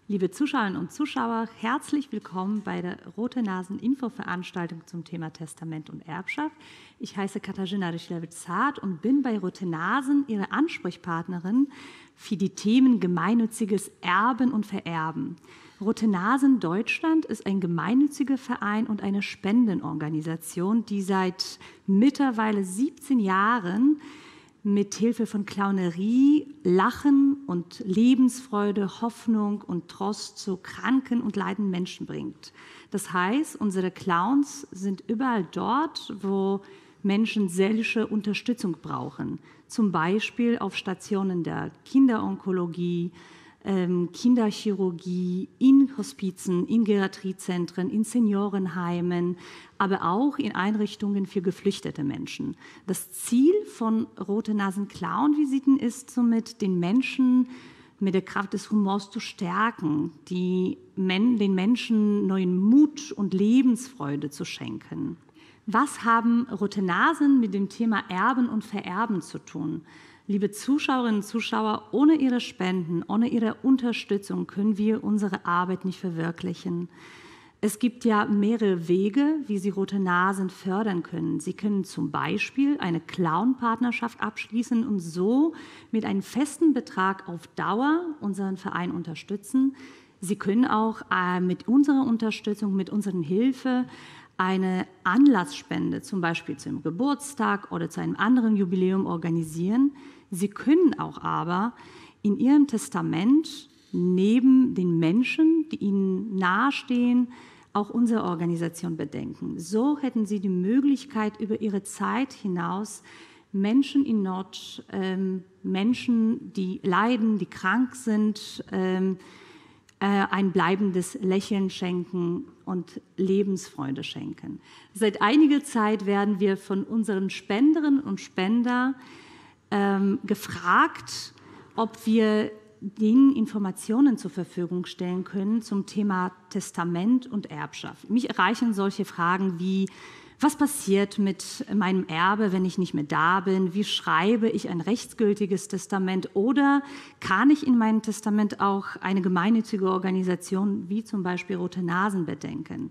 Liebe Zuschauerinnen und Zuschauer, herzlich willkommen bei der Rote Nasen Infoveranstaltung zum Thema Testament und Erbschaft. Ich heiße Katarzyna Rychlewicz-Zart und bin bei Rote Nasen Ihre Ansprechpartnerin für die Themen gemeinnütziges Erben und Vererben. Rote Nasen Deutschland ist ein gemeinnütziger Verein und eine Spendenorganisation, die seit mittlerweile 17 Jahren mit Hilfe von Clownerie, Lachen und Lebensfreude, Hoffnung und Trost zu kranken und leidenden Menschen bringt. Das heißt, unsere Clowns sind überall dort, wo Menschen seelische Unterstützung brauchen. Zum Beispiel auf Stationen der Kinderonkologie, Kinderchirurgie, in Hospizen, in Geriatriezentren, in Seniorenheimen, aber auch in Einrichtungen für geflüchtete Menschen. Das Ziel von Rote Nasen Clown-Visiten ist somit, den Menschen mit der Kraft des Humors zu stärken, den Menschen neuen Mut und Lebensfreude zu schenken. Was haben Rote Nasen mit dem Thema Erben und Vererben zu tun? Liebe Zuschauerinnen und Zuschauer, ohne Ihre Spenden, ohne Ihre Unterstützung können wir unsere Arbeit nicht verwirklichen. Es gibt ja mehrere Wege, wie Sie Rote Nasen fördern können. Sie können zum Beispiel eine Clown-Partnerschaft abschließen und so mit einem festen Betrag auf Dauer unseren Verein unterstützen. Sie können auch mit unserer Unterstützung, mit unserer Hilfe eine Anlassspende, zum Beispiel zu einem Geburtstag oder zu einem anderen Jubiläum organisieren. Sie können auch aber in Ihrem Testament neben den Menschen, die Ihnen nahestehen, auch unsere Organisation bedenken. So hätten Sie die Möglichkeit, über Ihre Zeit hinaus Menschen in Not, Menschen, die leiden, die krank sind, ein bleibendes Lächeln schenken und Lebensfreude schenken. Seit einiger Zeit werden wir von unseren Spenderinnen und Spendern gefragt, ob wir ihnen Informationen zur Verfügung stellen können zum Thema Testament und Erbschaft. Mich erreichen solche Fragen wie: Was passiert mit meinem Erbe, wenn ich nicht mehr da bin? Wie schreibe ich ein rechtsgültiges Testament? Oder kann ich in meinem Testament auch eine gemeinnützige Organisation wie zum Beispiel Rote Nasen bedenken?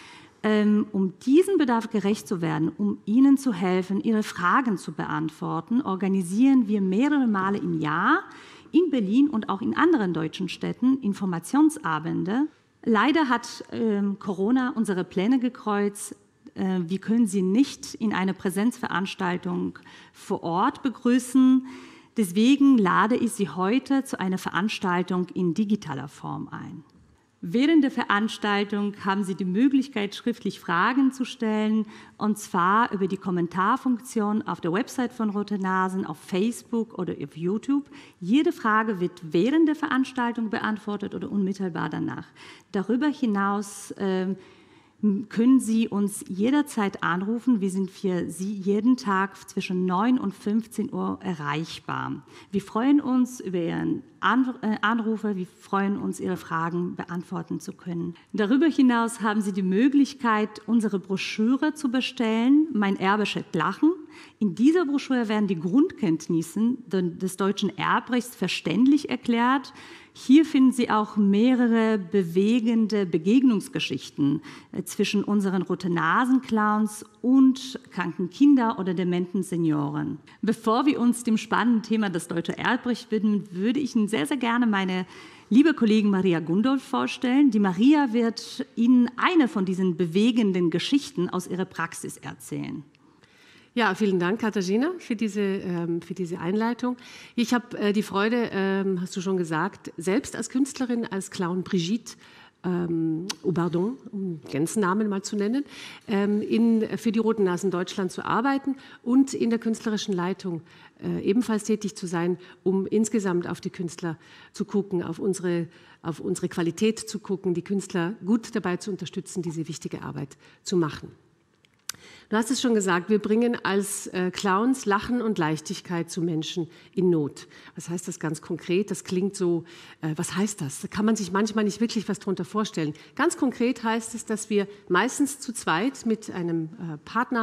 Um diesem Bedarf gerecht zu werden, um Ihnen zu helfen, Ihre Fragen zu beantworten, organisieren wir mehrere Male im Jahr in Berlin und auch in anderen deutschen Städten Informationsabende. Leider hat Corona unsere Pläne gekreuzt. Wir können Sie nicht in einer Präsenzveranstaltung vor Ort begrüßen. Deswegen lade ich Sie heute zu einer Veranstaltung in digitaler Form ein. Während der Veranstaltung haben Sie die Möglichkeit, schriftlich Fragen zu stellen, und zwar über die Kommentarfunktion auf der Website von Rote Nasen, auf Facebook oder auf YouTube. Jede Frage wird während der Veranstaltung beantwortet oder unmittelbar danach. Darüber hinaus können Sie uns jederzeit anrufen. Wir sind für Sie jeden Tag zwischen 9 und 15 Uhr erreichbar. Wir freuen uns über Ihren Anrufe, wir freuen uns, Ihre Fragen beantworten zu können. Darüber hinaus haben Sie die Möglichkeit, unsere Broschüre zu bestellen, Mein Erbe schenkt Lachen. In dieser Broschüre werden die Grundkenntnisse des deutschen Erbrechts verständlich erklärt. Hier finden Sie auch mehrere bewegende Begegnungsgeschichten zwischen unseren Rote Nasen Clowns und kranken Kindern oder dementen Senioren. Bevor wir uns dem spannenden Thema des deutschen Erbrechts widmen, würde ich Ihnen sehr, sehr gerne meine liebe Kollegin Maria Gundolf vorstellen. Die Maria wird Ihnen eine von diesen bewegenden Geschichten aus ihrer Praxis erzählen. Ja, vielen Dank, Katarzyna, für diese Einleitung. Ich habe die Freude, hast du schon gesagt, selbst als Künstlerin, als Clown Brigitte Aubardon, um den ganzen Namen mal zu nennen, für die Roten Nasen Deutschland zu arbeiten und in der künstlerischen Leitung ebenfalls tätig zu sein, um insgesamt auf die Künstler zu gucken, auf unsere Qualität zu gucken, die Künstler gut dabei zu unterstützen, diese wichtige Arbeit zu machen. Du hast es schon gesagt, wir bringen als Clowns Lachen und Leichtigkeit zu Menschen in Not. Was heißt das ganz konkret? Das klingt so, was heißt das? Da kann man sich manchmal nicht wirklich was darunter vorstellen. Ganz konkret heißt es, dass wir meistens zu zweit mit einem Partner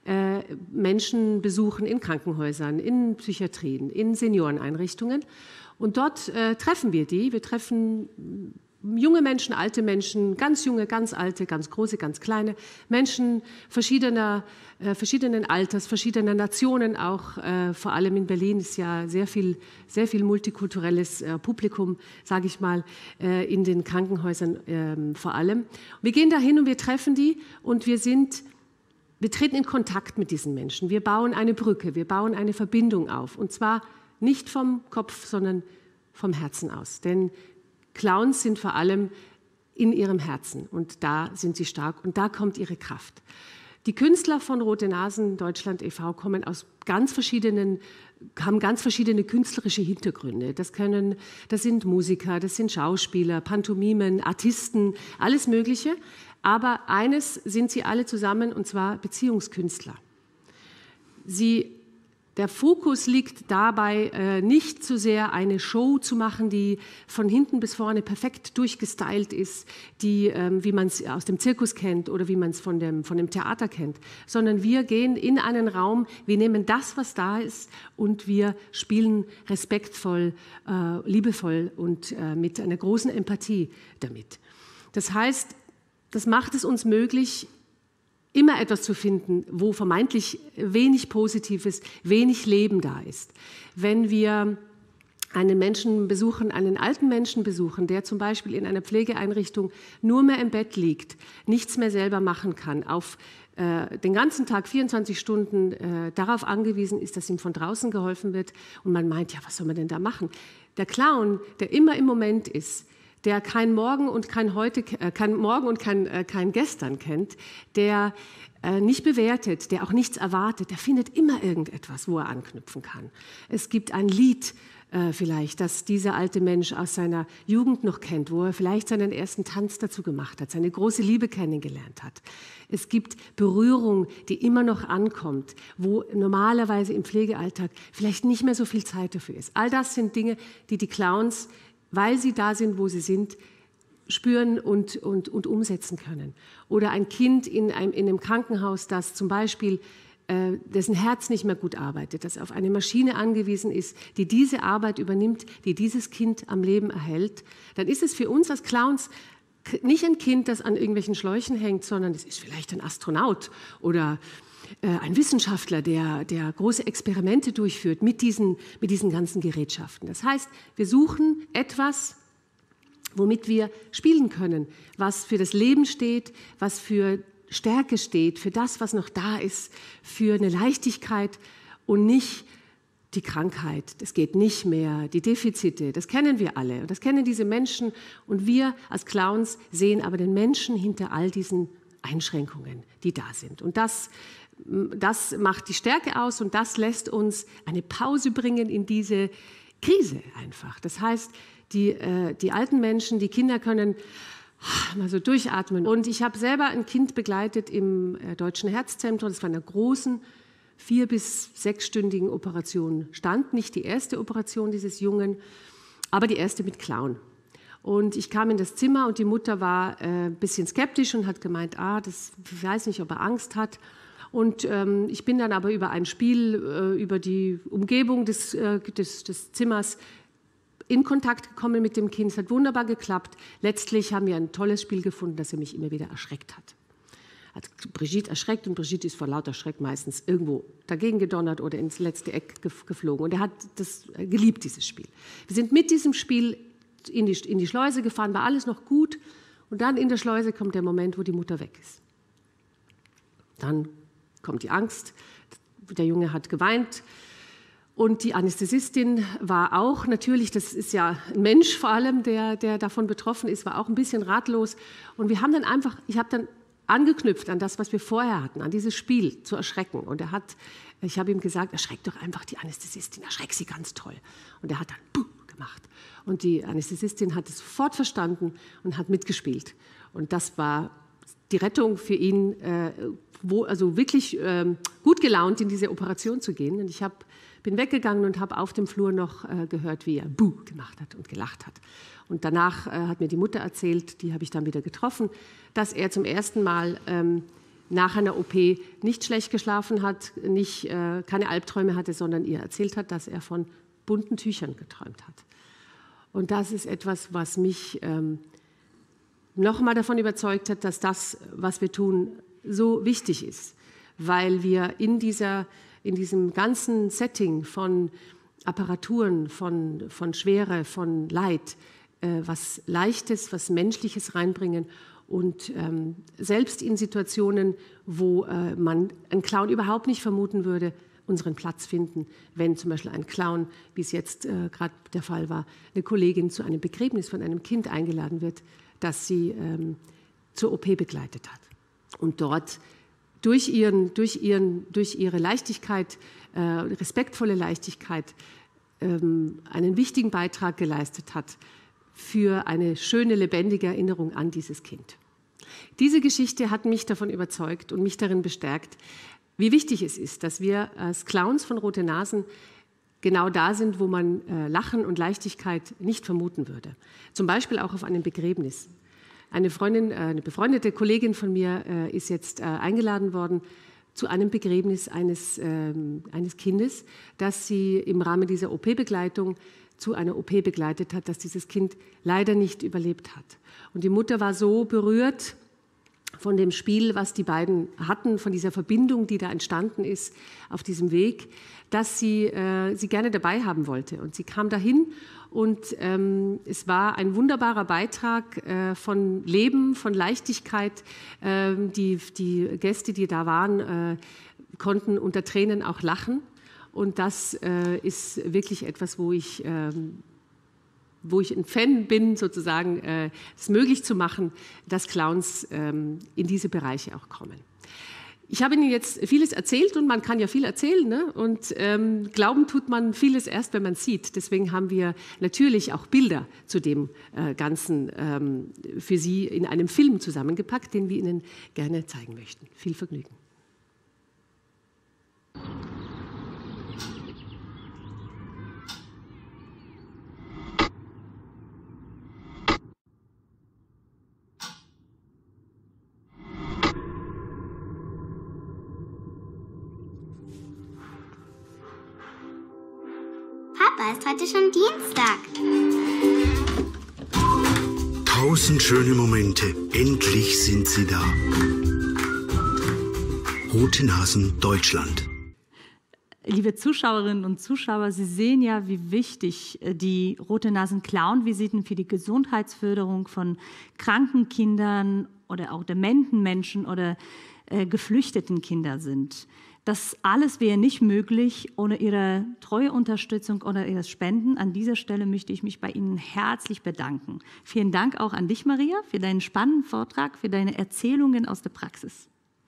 Menschen besuchen in Krankenhäusern, in Psychiatrien, in Senioreneinrichtungen. Und dort treffen wir die. Wir treffen junge Menschen, alte Menschen, ganz junge, ganz alte, ganz große, ganz kleine Menschen verschiedenen Alters, verschiedener Nationen auch. Vor allem in Berlin ist ja sehr viel multikulturelles Publikum, sage ich mal, in den Krankenhäusern vor allem. Wir gehen dahin und wir treffen die und wir treten in Kontakt mit diesen Menschen. Wir bauen eine Brücke, wir bauen eine Verbindung auf. Und zwar nicht vom Kopf, sondern vom Herzen aus. Denn Clowns sind vor allem in ihrem Herzen und da sind sie stark und da kommt ihre Kraft. Die Künstler von Rote Nasen Deutschland e.V. kommen aus haben ganz verschiedene künstlerische Hintergründe. Das sind Musiker, das sind Schauspieler, Pantomimen, Artisten, alles Mögliche. Aber eines sind sie alle zusammen, und zwar Beziehungskünstler. Der Fokus liegt dabei, nicht so sehr eine Show zu machen, die von hinten bis vorne perfekt durchgestylt ist, wie man es aus dem Zirkus kennt oder wie man es von dem Theater kennt, sondern wir gehen in einen Raum, wir nehmen das, was da ist und wir spielen respektvoll, liebevoll und mit einer großen Empathie damit. Das heißt, das macht es uns möglich, immer etwas zu finden, wo vermeintlich wenig Positives, wenig Leben da ist. Wenn wir einen Menschen besuchen, einen alten Menschen besuchen, der zum Beispiel in einer Pflegeeinrichtung nur mehr im Bett liegt, nichts mehr selber machen kann, auf den ganzen Tag, 24 Stunden darauf angewiesen ist, dass ihm von draußen geholfen wird und man meint, ja, was soll man denn da machen? Der Clown, der immer im Moment ist, der kein Morgen und kein Heute, kein Gestern kennt, der nicht bewertet, der auch nichts erwartet, der findet immer irgendetwas, wo er anknüpfen kann. Es gibt ein Lied vielleicht, das dieser alte Mensch aus seiner Jugend noch kennt, wo er vielleicht seinen ersten Tanz dazu gemacht hat, seine große Liebe kennengelernt hat. Es gibt Berührung, die immer noch ankommt, wo normalerweise im Pflegealltag vielleicht nicht mehr so viel Zeit dafür ist. All das sind Dinge, die die Clowns, weil sie da sind, wo sie sind, spüren und umsetzen können. Oder ein Kind in einem Krankenhaus, das zum Beispiel dessen Herz nicht mehr gut arbeitet, das auf eine Maschine angewiesen ist, die diese Arbeit übernimmt, die dieses Kind am Leben erhält, dann ist es für uns als Clowns nicht ein Kind, das an irgendwelchen Schläuchen hängt, sondern es ist vielleicht ein Astronaut oder ein Wissenschaftler, der große Experimente durchführt mit diesen ganzen Gerätschaften. Das heißt, wir suchen etwas, womit wir spielen können, was für das Leben steht, was für Stärke steht, für das, was noch da ist, für eine Leichtigkeit und nicht die Krankheit. Das geht nicht mehr, die Defizite, das kennen wir alle und das kennen diese Menschen und wir als Clowns sehen aber den Menschen hinter all diesen Einschränkungen, die da sind. Und das macht die Stärke aus und das lässt uns eine Pause bringen in diese Krise einfach. Das heißt, die alten Menschen, die Kinder können mal so durchatmen. Und ich habe selber ein Kind begleitet im Deutschen Herzzentrum. Das war eine großen 4- bis 6-stündigen Operation. Stand nicht die erste Operation dieses Jungen, aber die erste mit Clown. Und ich kam in das Zimmer und die Mutter war ein bisschen skeptisch und hat gemeint, ich weiß nicht, ob er Angst hat. Und ich bin dann aber über ein Spiel, über die Umgebung des Zimmers in Kontakt gekommen mit dem Kind. Es hat wunderbar geklappt. Letztlich haben wir ein tolles Spiel gefunden, das er mich immer wieder erschreckt hat. Hat Brigitte erschreckt und Brigitte ist vor lauter Schreck meistens irgendwo dagegen gedonnert oder ins letzte Eck geflogen. Und er hat das geliebt, dieses Spiel. Wir sind mit diesem Spiel in die Schleuse gefahren, war alles noch gut. Und dann in der Schleuse kommt der Moment, wo die Mutter weg ist. Dann kommt die Angst, der Junge hat geweint und die Anästhesistin war auch natürlich, das ist ja ein Mensch vor allem, der davon betroffen ist, war auch ein bisschen ratlos und ich habe dann angeknüpft an das, was wir vorher hatten, an dieses Spiel zu erschrecken und ich habe ihm gesagt, erschreck doch einfach die Anästhesistin, erschreck sie ganz toll und er hat dann Puh gemacht und die Anästhesistin hat es sofort verstanden und hat mitgespielt und das war die Rettung für ihn, also wirklich gut gelaunt in diese Operation zu gehen. Und ich bin weggegangen und habe auf dem Flur noch gehört, wie er Buh gemacht hat und gelacht hat. Und danach hat mir die Mutter erzählt, die habe ich dann wieder getroffen, dass er zum ersten Mal nach einer OP nicht schlecht geschlafen hat, keine Albträume hatte, sondern ihr erzählt hat, dass er von bunten Tüchern geträumt hat. Und das ist etwas, was mich nochmal davon überzeugt hat, dass das, was wir tun, so wichtig ist, weil wir in diesem ganzen Setting von Apparaturen, von Schwere, von Leid, was Leichtes, was Menschliches reinbringen und selbst in Situationen, wo man einen Clown überhaupt nicht vermuten würde, unseren Platz finden, wenn zum Beispiel ein Clown, wie es jetzt gerade der Fall war, eine Kollegin zu einem Begräbnis von einem Kind eingeladen wird, das sie zur OP begleitet hat. Und dort durch ihre Leichtigkeit, respektvolle Leichtigkeit, einen wichtigen Beitrag geleistet hat für eine schöne, lebendige Erinnerung an dieses Kind. Diese Geschichte hat mich davon überzeugt und mich darin bestärkt, wie wichtig es ist, dass wir als Clowns von Rote Nasen genau da sind, wo man Lachen und Leichtigkeit nicht vermuten würde. Zum Beispiel auch auf einem Begräbnis. Eine befreundete Kollegin von mir ist jetzt eingeladen worden zu einem Begräbnis eines Kindes, das sie im Rahmen dieser OP-Begleitung zu einer OP begleitet hat, dass dieses Kind leider nicht überlebt hat. Und die Mutter war so berührt von dem Spiel, was die beiden hatten, von dieser Verbindung, die da entstanden ist auf diesem Weg, dass sie gerne dabei haben wollte. Und sie kam dahin und es war ein wunderbarer Beitrag von Leben, von Leichtigkeit. Die Gäste, die da waren, konnten unter Tränen auch lachen. Und das ist wirklich etwas, wo ich ein Fan bin, sozusagen, es möglich zu machen, dass Clowns in diese Bereiche auch kommen. Ich habe Ihnen jetzt vieles erzählt und man kann ja viel erzählen, ne? Und glauben tut man vieles erst, wenn man sieht. Deswegen haben wir natürlich auch Bilder zu dem Ganzen für Sie in einem Film zusammengepackt, den wir Ihnen gerne zeigen möchten. Viel Vergnügen. Papa, ist heute schon Dienstag. 1000 schöne Momente. Endlich sind sie da. Rote Nasen Deutschland. Liebe Zuschauerinnen und Zuschauer, Sie sehen ja, wie wichtig die Rote Nasen Clown-Visiten für die Gesundheitsförderung von kranken Kindern oder auch dementen Menschen oder geflüchteten Kindern sind. Das alles wäre nicht möglich ohne Ihre treue Unterstützung oder Ihre Spenden. An dieser Stelle möchte ich mich bei Ihnen herzlich bedanken. Vielen Dank auch an dich, Maria, für deinen spannenden Vortrag, für deine Erzählungen aus der Praxis.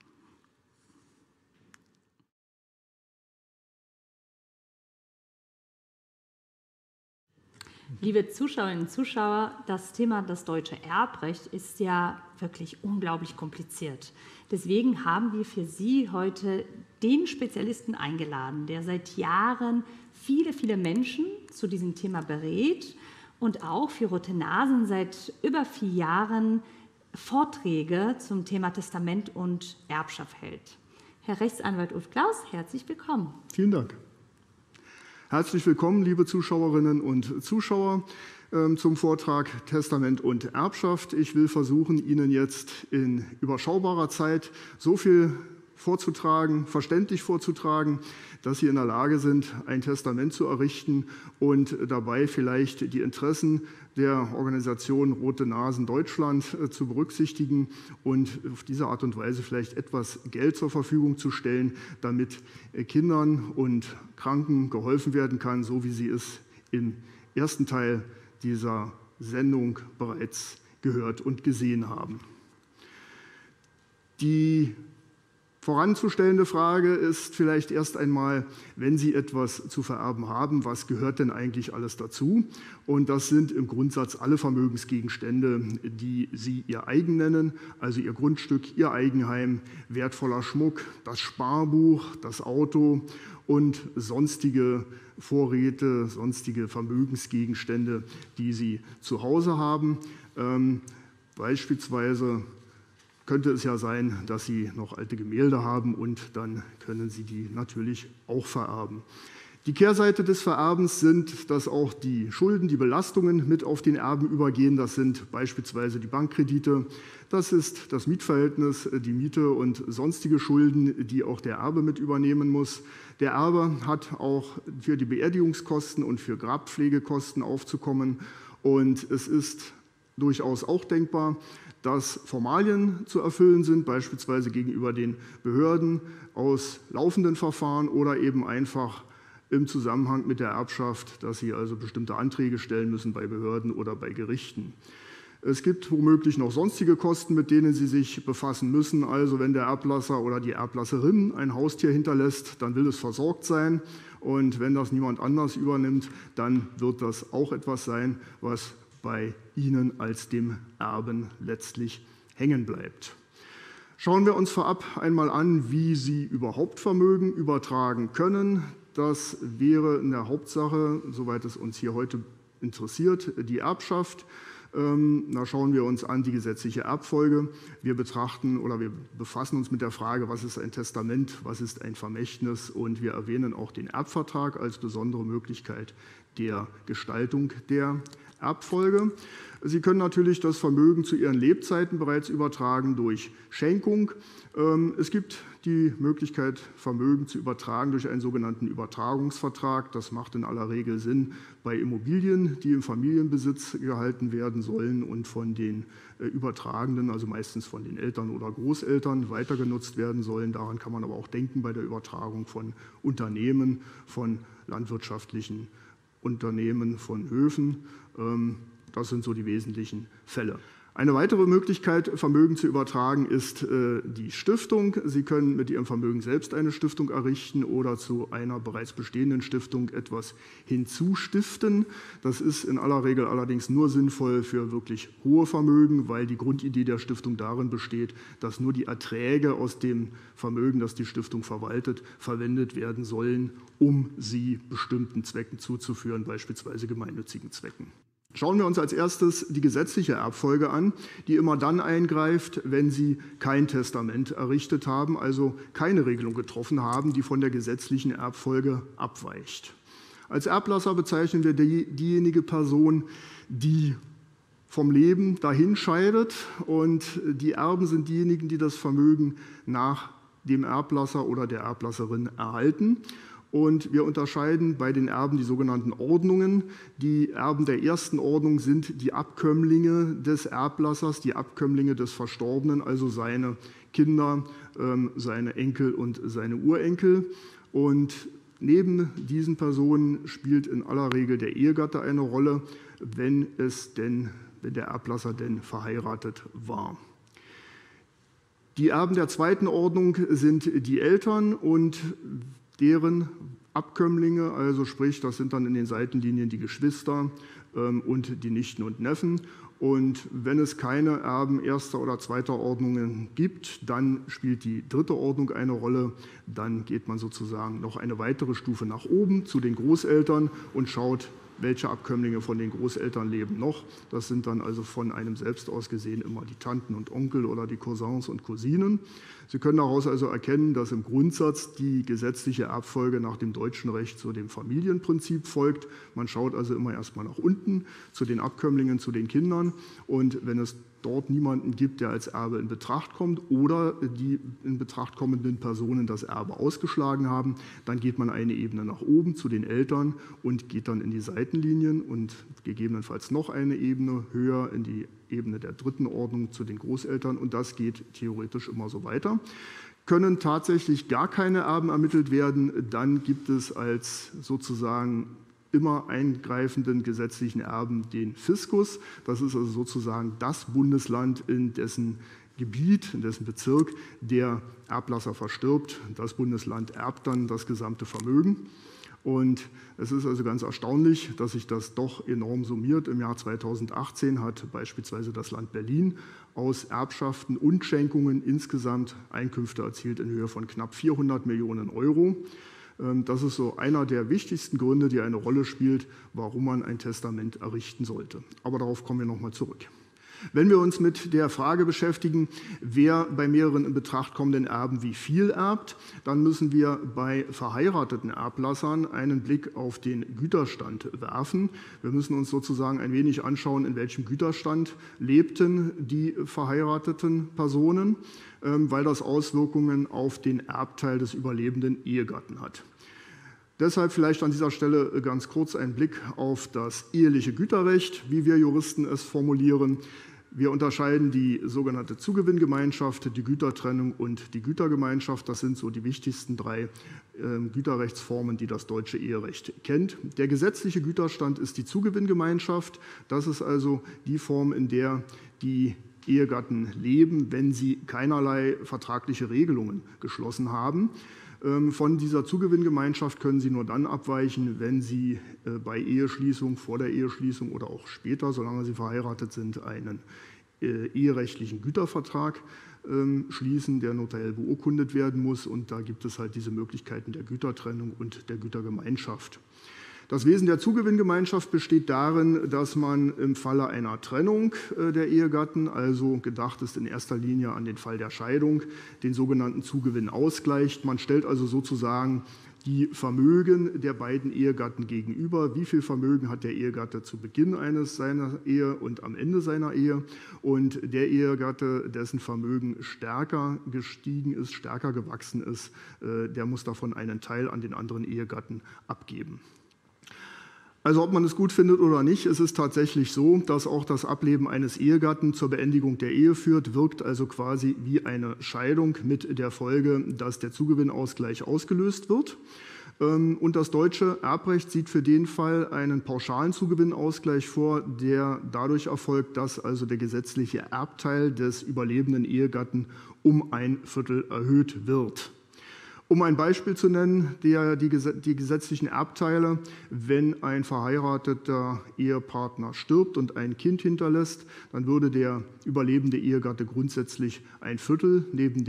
Liebe Zuschauerinnen und Zuschauer, das Thema das deutsche Erbrecht ist ja wirklich unglaublich kompliziert. Deswegen haben wir für Sie heute den Spezialisten eingeladen, der seit Jahren viele Menschen zu diesem Thema berät und auch für Rote Nasen seit über 4 Jahren Vorträge zum Thema Testament und Erbschaft hält. Herr Rechtsanwalt Ulf Klaus, herzlich willkommen. Vielen Dank. Herzlich willkommen, liebe Zuschauerinnen und Zuschauer, zum Vortrag Testament und Erbschaft. Ich will versuchen, Ihnen jetzt in überschaubarer Zeit so viel vorzutragen, verständlich vorzutragen, dass Sie in der Lage sind, ein Testament zu errichten und dabei vielleicht die Interessen der Organisation Rote Nasen Deutschland zu berücksichtigen und auf diese Art und Weise vielleicht etwas Geld zur Verfügung zu stellen, damit Kindern und Kranken geholfen werden kann, so wie Sie es im ersten Teil dieser Sendung bereits gehört und gesehen haben. Die voranzustellende Frage ist vielleicht erst einmal, wenn Sie etwas zu vererben haben, was gehört denn eigentlich alles dazu? Und das sind im Grundsatz alle Vermögensgegenstände, die Sie Ihr eigen nennen, also Ihr Grundstück, Ihr Eigenheim, wertvoller Schmuck, das Sparbuch, das Auto und sonstige Vorräte, sonstige Vermögensgegenstände, die Sie zu Hause haben. Beispielsweise könnte es ja sein, dass Sie noch alte Gemälde haben und dann können Sie die natürlich auch vererben. Die Kehrseite des Vererbens sind, dass auch die Schulden, die Belastungen mit auf den Erben übergehen. Das sind beispielsweise die Bankkredite, das ist das Mietverhältnis, die Miete und sonstige Schulden, die auch der Erbe mit übernehmen muss. Der Erbe hat auch für die Beerdigungskosten und für Grabpflegekosten aufzukommen. Und es ist durchaus auch denkbar, dass Formalien zu erfüllen sind, beispielsweise gegenüber den Behörden aus laufenden Verfahren oder eben einfach im Zusammenhang mit der Erbschaft, dass sie also bestimmte Anträge stellen müssen bei Behörden oder bei Gerichten. Es gibt womöglich noch sonstige Kosten, mit denen Sie sich befassen müssen. Also wenn der Erblasser oder die Erblasserin ein Haustier hinterlässt, dann will es versorgt sein. Und wenn das niemand anders übernimmt, dann wird das auch etwas sein, was bei Ihnen als dem Erben letztlich hängen bleibt. Schauen wir uns vorab einmal an, wie Sie überhaupt Vermögen übertragen können. Das wäre in der Hauptsache, soweit es uns hier heute interessiert, die Erbschaft. Da schauen wir uns an die gesetzliche Erbfolge. Wir betrachten oder wir befassen uns mit der Frage, was ist ein Testament, was ist ein Vermächtnis, und wir erwähnen auch den Erbvertrag als besondere Möglichkeit der Gestaltung der Erbfolge. Sie können natürlich das Vermögen zu Ihren Lebzeiten bereits übertragen durch Schenkung. Es gibt die Möglichkeit, Vermögen zu übertragen durch einen sogenannten Übertragungsvertrag. Das macht in aller Regel Sinn bei Immobilien, die im Familienbesitz gehalten werden sollen und von den Übertragenden, also meistens von den Eltern oder Großeltern, weiter genutzt werden sollen. Daran kann man aber auch denken bei der Übertragung von Unternehmen, von landwirtschaftlichen Unternehmen, von Höfen. Das sind so die wesentlichen Fälle. Eine weitere Möglichkeit, Vermögen zu übertragen, ist die Stiftung. Sie können mit Ihrem Vermögen selbst eine Stiftung errichten oder zu einer bereits bestehenden Stiftung etwas hinzustiften. Das ist in aller Regel allerdings nur sinnvoll für wirklich hohe Vermögen, weil die Grundidee der Stiftung darin besteht, dass nur die Erträge aus dem Vermögen, das die Stiftung verwaltet, verwendet werden sollen, um sie bestimmten Zwecken zuzuführen, beispielsweise gemeinnützigen Zwecken. Schauen wir uns als erstes die gesetzliche Erbfolge an, die immer dann eingreift, wenn Sie kein Testament errichtet haben, also keine Regelung getroffen haben, die von der gesetzlichen Erbfolge abweicht. Als Erblasser bezeichnen wir diejenige Person, die vom Leben dahinscheidet, und die Erben sind diejenigen, die das Vermögen nach dem Erblasser oder der Erblasserin erhalten. Und wir unterscheiden bei den Erben die sogenannten Ordnungen. Die Erben der ersten Ordnung sind die Abkömmlinge des Erblassers, die Abkömmlinge des Verstorbenen, also seine Kinder, seine Enkel und seine Urenkel. Und neben diesen Personen spielt in aller Regel der Ehegatte eine Rolle, wenn der Erblasser denn verheiratet war. Die Erben der zweiten Ordnung sind die Eltern und deren Abkömmlinge, also sprich, das sind dann in den Seitenlinien die Geschwister und die Nichten und Neffen. Und wenn es keine Erben erster oder zweiter Ordnungen gibt, dann spielt die dritte Ordnung eine Rolle. Dann geht man sozusagen noch eine weitere Stufe nach oben zu den Großeltern und schaut, welche Abkömmlinge von den Großeltern leben noch. Das sind dann also von einem selbst aus gesehen immer die Tanten und Onkel oder die Cousins und Cousinen. Sie können daraus also erkennen, dass im Grundsatz die gesetzliche Erbfolge nach dem deutschen Recht zu dem Familienprinzip folgt. Man schaut also immer erstmal nach unten zu den Abkömmlingen, zu den Kindern, und wenn es dort niemanden gibt, der als Erbe in Betracht kommt oder die in Betracht kommenden Personen das Erbe ausgeschlagen haben, dann geht man eine Ebene nach oben zu den Eltern und geht dann in die Seitenlinien und gegebenenfalls noch eine Ebene höher in die Ebene der dritten Ordnung zu den Großeltern, und das geht theoretisch immer so weiter. Können tatsächlich gar keine Erben ermittelt werden, dann gibt es als sozusagen immer eingreifenden gesetzlichen Erben den Fiskus. Das ist also sozusagen das Bundesland, in dessen Gebiet, in dessen Bezirk der Erblasser verstirbt. Das Bundesland erbt dann das gesamte Vermögen. Und es ist also ganz erstaunlich, dass sich das doch enorm summiert. Im Jahr 2018 hat beispielsweise das Land Berlin aus Erbschaften und Schenkungen insgesamt Einkünfte erzielt in Höhe von knapp 400 Millionen Euro. Das ist so einer der wichtigsten Gründe, die eine Rolle spielt, warum man ein Testament errichten sollte. Aber darauf kommen wir nochmal zurück. Wenn wir uns mit der Frage beschäftigen, wer bei mehreren in Betracht kommenden Erben wie viel erbt, dann müssen wir bei verheirateten Erblassern einen Blick auf den Güterstand werfen. Wir müssen uns sozusagen ein wenig anschauen, in welchem Güterstand lebten die verheirateten Personen, weil das Auswirkungen auf den Erbteil des überlebenden Ehegatten hat. Deshalb vielleicht an dieser Stelle ganz kurz ein Blick auf das eheliche Güterrecht, wie wir Juristen es formulieren. Wir unterscheiden die sogenannte Zugewinngemeinschaft, die Gütertrennung und die Gütergemeinschaft. Das sind so die wichtigsten drei Güterrechtsformen, die das deutsche Eherecht kennt. Der gesetzliche Güterstand ist die Zugewinngemeinschaft. Das ist also die Form, in der die Ehegatten leben, wenn sie keinerlei vertragliche Regelungen geschlossen haben. Von dieser Zugewinngemeinschaft können Sie nur dann abweichen, wenn Sie bei Eheschließung, vor der Eheschließung oder auch später, solange Sie verheiratet sind, einen eherechtlichen Gütervertrag schließen, der notariell beurkundet werden muss. Und da gibt es halt diese Möglichkeiten der Gütertrennung und der Gütergemeinschaft. Das Wesen der Zugewinngemeinschaft besteht darin, dass man im Falle einer Trennung der Ehegatten, also gedacht ist in erster Linie an den Fall der Scheidung, den sogenannten Zugewinn ausgleicht. Man stellt also sozusagen die Vermögen der beiden Ehegatten gegenüber. Wie viel Vermögen hat der Ehegatte zu Beginn seiner Ehe und am Ende seiner Ehe? Und der Ehegatte, dessen Vermögen stärker gestiegen ist, stärker gewachsen ist, der muss davon einen Teil an den anderen Ehegatten abgeben. Also ob man es gut findet oder nicht, es ist tatsächlich so, dass auch das Ableben eines Ehegatten zur Beendigung der Ehe führt, wirkt also quasi wie eine Scheidung mit der Folge, dass der Zugewinnausgleich ausgelöst wird. Und das deutsche Erbrecht sieht für den Fall einen pauschalen Zugewinnausgleich vor, der dadurch erfolgt, dass also der gesetzliche Erbteil des überlebenden Ehegatten um 1/4 erhöht wird. Um ein Beispiel zu nennen, die gesetzlichen Erbteile, wenn ein verheirateter Ehepartner stirbt und ein Kind hinterlässt, dann würde der überlebende Ehegatte grundsätzlich 1/4 neben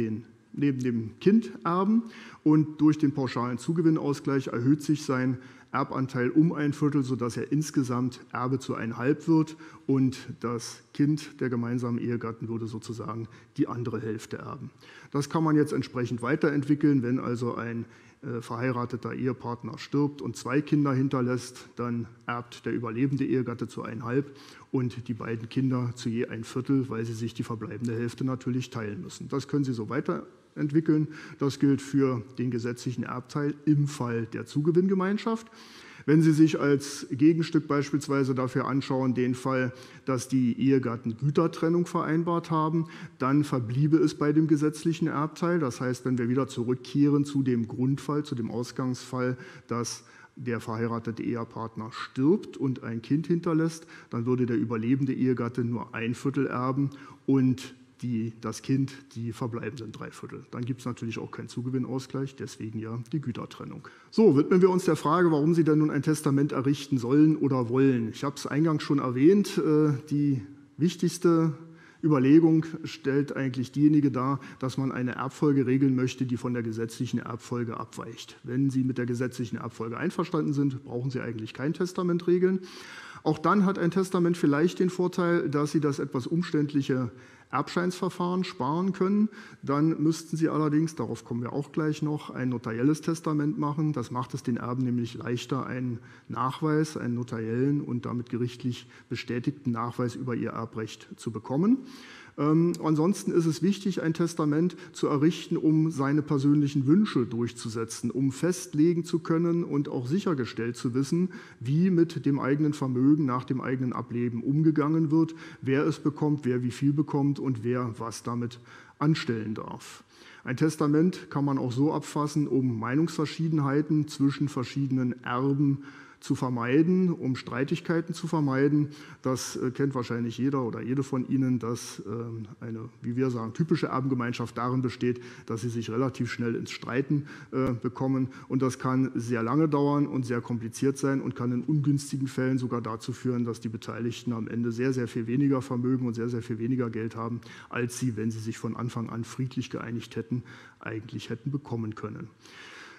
dem Kind erben und durch den pauschalen Zugewinnausgleich erhöht sich sein Erbanteil um 1/4, sodass er insgesamt Erbe zu 1/2 wird und das Kind der gemeinsamen Ehegatten würde sozusagen die andere Hälfte erben. Das kann man jetzt entsprechend weiterentwickeln, wenn also ein verheirateter Ehepartner stirbt und 2 Kinder hinterlässt, dann erbt der überlebende Ehegatte zu 1/2 und die beiden Kinder zu je 1/4, weil sie sich die verbleibende Hälfte natürlich teilen müssen. Das können Sie so weiterentwickeln. Das gilt für den gesetzlichen Erbteil im Fall der Zugewinngemeinschaft. Wenn Sie sich als Gegenstück beispielsweise dafür anschauen, den Fall, dass die Ehegatten Gütertrennung vereinbart haben, dann verbliebe es bei dem gesetzlichen Erbteil. Das heißt, wenn wir wieder zurückkehren zu dem Grundfall, zu dem Ausgangsfall, dass der verheiratete Ehepartner stirbt und ein Kind hinterlässt, dann würde der überlebende Ehegatte nur 1/4 erben und das Kind die verbleibenden 3/4. Dann gibt es natürlich auch keinen Zugewinnausgleich, deswegen ja die Gütertrennung. So, widmen wir uns der Frage, warum Sie denn nun ein Testament errichten sollen oder wollen. Ich habe es eingangs schon erwähnt, die wichtigste Überlegung stellt eigentlich diejenige dar, dass man eine Erbfolge regeln möchte, die von der gesetzlichen Erbfolge abweicht. Wenn Sie mit der gesetzlichen Erbfolge einverstanden sind, brauchen Sie eigentlich kein Testament regeln. Auch dann hat ein Testament vielleicht den Vorteil, dass Sie das etwas umständliche Erbscheinsverfahren sparen können. Dann müssten Sie allerdings, darauf kommen wir auch gleich noch, ein notarielles Testament machen. Das macht es den Erben nämlich leichter, einen Nachweis, einen notariellen und damit gerichtlich bestätigten Nachweis über ihr Erbrecht zu bekommen. Ansonsten ist es wichtig, ein Testament zu errichten, um seine persönlichen Wünsche durchzusetzen, um festlegen zu können und auch sichergestellt zu wissen, wie mit dem eigenen Vermögen nach dem eigenen Ableben umgegangen wird, wer es bekommt, wer wie viel bekommt und wer was damit anstellen darf. Ein Testament kann man auch so abfassen, um Meinungsverschiedenheiten zwischen verschiedenen Erben zu vermeiden, um Streitigkeiten zu vermeiden. Das kennt wahrscheinlich jeder oder jede von Ihnen, dass eine, wie wir sagen, typische Erbengemeinschaft darin besteht, dass sie sich relativ schnell ins Streiten bekommen. Und das kann sehr lange dauern und sehr kompliziert sein und kann in ungünstigen Fällen sogar dazu führen, dass die Beteiligten am Ende sehr, sehr viel weniger Vermögen und sehr, sehr viel weniger Geld haben, als sie, wenn sie sich von Anfang an friedlich geeinigt hätten, eigentlich hätten bekommen können.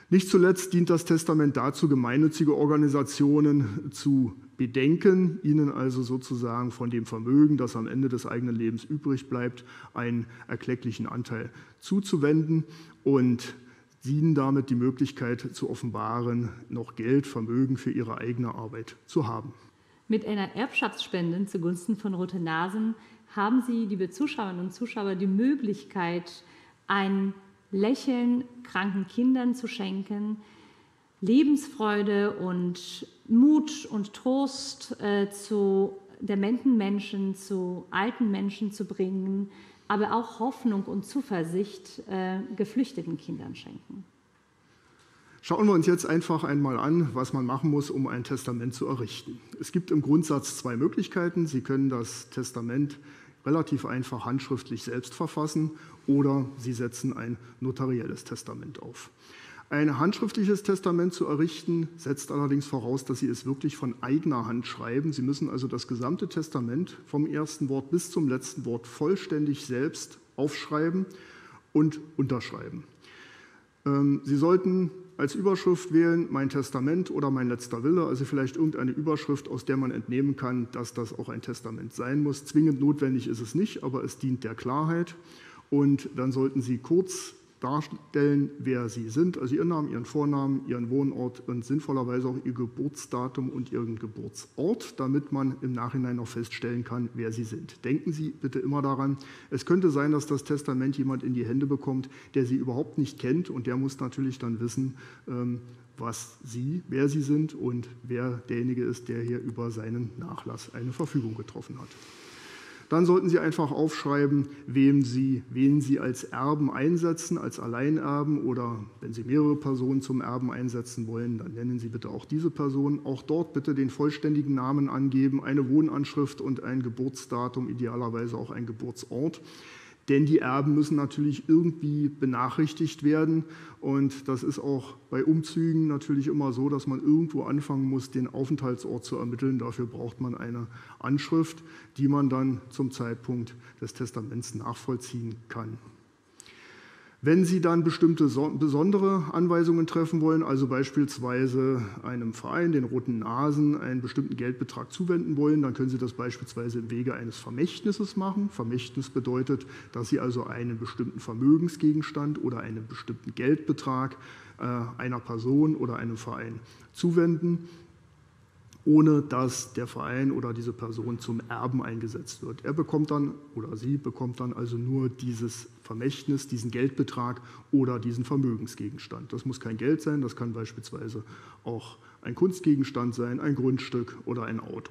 Nicht zuletzt dient das Testament dazu, gemeinnützige Organisationen zu bedenken, ihnen also sozusagen von dem Vermögen, das am Ende des eigenen Lebens übrig bleibt, einen erklecklichen Anteil zuzuwenden und ihnen damit die Möglichkeit zu offenbaren, noch Geld, Vermögen für ihre eigene Arbeit zu haben. Mit einer Erbschaftsspende zugunsten von Rote Nasen haben Sie, liebe Zuschauerinnen und Zuschauer, die Möglichkeit, ein Lächeln kranken Kindern zu schenken, Lebensfreude und Mut und Trost zu dementen Menschen, zu alten Menschen zu bringen, aber auch Hoffnung und Zuversicht geflüchteten Kindern schenken. Schauen wir uns jetzt einfach einmal an, was man machen muss, um ein Testament zu errichten. Es gibt im Grundsatz 2 Möglichkeiten. Sie können das Testament relativ einfach handschriftlich selbst verfassen oder Sie setzen ein notarielles Testament auf. Ein handschriftliches Testament zu errichten, setzt allerdings voraus, dass Sie es wirklich von eigener Hand schreiben. Sie müssen also das gesamte Testament vom ersten Wort bis zum letzten Wort vollständig selbst aufschreiben und unterschreiben. Sie sollten als Überschrift wählen, mein Testament oder mein letzter Wille, also vielleicht irgendeine Überschrift, aus der man entnehmen kann, dass das auch ein Testament sein muss. Zwingend notwendig ist es nicht, aber es dient der Klarheit. Und dann sollten Sie kurz darstellen, wer Sie sind, also Ihren Namen, Ihren Vornamen, Ihren Wohnort und sinnvollerweise auch Ihr Geburtsdatum und Ihren Geburtsort, damit man im Nachhinein noch feststellen kann, wer Sie sind. Denken Sie bitte immer daran, es könnte sein, dass das Testament jemand in die Hände bekommt, der Sie überhaupt nicht kennt und der muss natürlich dann wissen, wer Sie sind und wer derjenige ist, der hier über seinen Nachlass eine Verfügung getroffen hat. Dann sollten Sie einfach aufschreiben, wen Sie als Erben einsetzen, als Alleinerben oder wenn Sie mehrere Personen zum Erben einsetzen wollen, dann nennen Sie bitte auch diese Person. Auch dort bitte den vollständigen Namen angeben, eine Wohnanschrift und ein Geburtsdatum, idealerweise auch ein Geburtsort. Denn die Erben müssen natürlich irgendwie benachrichtigt werden und das ist auch bei Umzügen natürlich immer so, dass man irgendwo anfangen muss, den Aufenthaltsort zu ermitteln. Dafür braucht man eine Anschrift, die man dann zum Zeitpunkt des Testaments nachvollziehen kann. Wenn Sie dann bestimmte besondere Anweisungen treffen wollen, also beispielsweise einem Verein, den Roten Nasen, einen bestimmten Geldbetrag zuwenden wollen, dann können Sie das beispielsweise im Wege eines Vermächtnisses machen. Vermächtnis bedeutet, dass Sie also einen bestimmten Vermögensgegenstand oder einen bestimmten Geldbetrag einer Person oder einem Verein zuwenden, ohne dass der Verein oder diese Person zum Erben eingesetzt wird. Er bekommt dann oder sie bekommt dann also nur dieses Vermächtnis, diesen Geldbetrag oder diesen Vermögensgegenstand. Das muss kein Geld sein, das kann beispielsweise auch ein Kunstgegenstand sein, ein Grundstück oder ein Auto.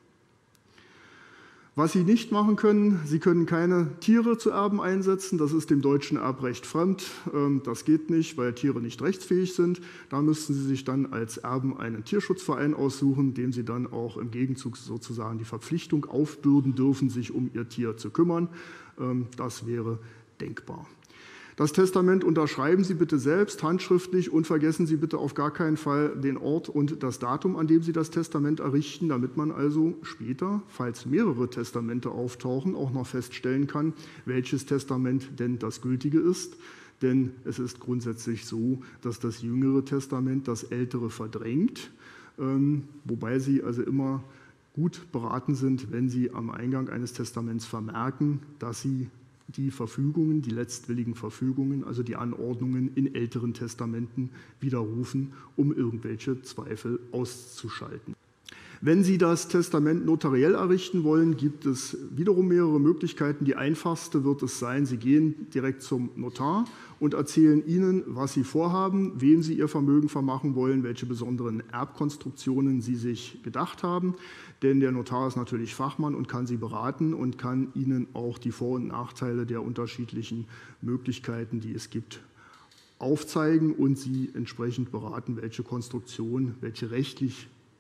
Was Sie nicht machen können, Sie können keine Tiere zu Erben einsetzen, das ist dem deutschen Erbrecht fremd, das geht nicht, weil Tiere nicht rechtsfähig sind. Da müssten Sie sich dann als Erben einen Tierschutzverein aussuchen, dem Sie dann auch im Gegenzug sozusagen die Verpflichtung aufbürden dürfen, sich um Ihr Tier zu kümmern. Das wäre denkbar. Das Testament unterschreiben Sie bitte selbst, handschriftlich und vergessen Sie bitte auf gar keinen Fall den Ort und das Datum, an dem Sie das Testament errichten, damit man also später, falls mehrere Testamente auftauchen, auch noch feststellen kann, welches Testament denn das gültige ist. Denn es ist grundsätzlich so, dass das jüngere Testament das ältere verdrängt, wobei Sie also immer gut beraten sind, wenn Sie am Eingang eines Testaments vermerken, dass Sie die Verfügungen, die letztwilligen Verfügungen, also die Anordnungen in älteren Testamenten widerrufen, um irgendwelche Zweifel auszuschalten. Wenn Sie das Testament notariell errichten wollen, gibt es wiederum mehrere Möglichkeiten. Die einfachste wird es sein, Sie gehen direkt zum Notar und erzählen Ihnen, was Sie vorhaben, wem Sie Ihr Vermögen vermachen wollen, welche besonderen Erbkonstruktionen Sie sich gedacht haben. Denn der Notar ist natürlich Fachmann und kann Sie beraten und kann Ihnen auch die Vor- und Nachteile der unterschiedlichen Möglichkeiten, die es gibt, aufzeigen und Sie entsprechend beraten, welche Konstruktion, welche rechtlich